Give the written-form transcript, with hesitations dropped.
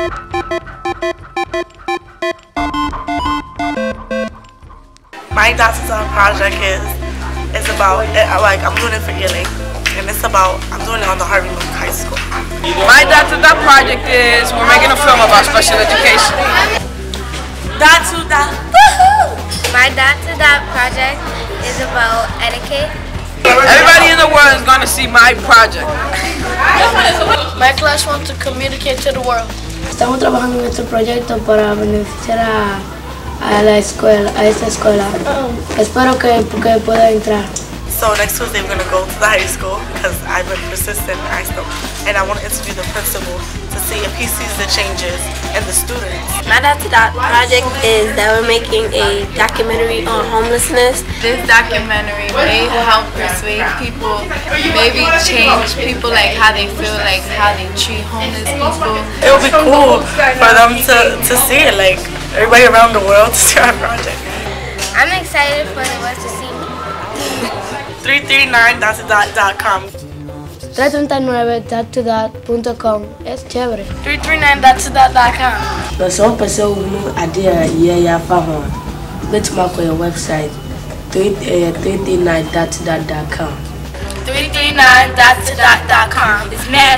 My Dot2Dot project is about, like, I'm doing it for Ealing, and it's about, I'm doing it on the Harvey Milk High School. My Dot2Dot project is, we're making a film about special education. Dot2Dot. My Dot2Dot project is about etiquette. Everybody in the world is going to see my project. My class wants to communicate to the world. Estamos trabajando en este proyecto para beneficiar a la escuela, a esta escuela. Espero que pueda entrar. So next Tuesday we're gonna go to the high school because I've been persistent and I want to interview the principal to see if he sees the changes in the students. My Dot2Dot project is that we're making a documentary on homelessness. This documentary may help persuade people, maybe change people, like how they feel, like how they treat homeless people. It would be cool for them to see it, like everybody around the world to see our project. I'm excited for the world to see me. 339dot2dot.com 339dot2dot.com. Es chévere. 339dot2dot.com. Nós vamos fazer uma ideia e a favor. Let's mark your website 339dot2dot.com. 339dot2dot.com. It's mad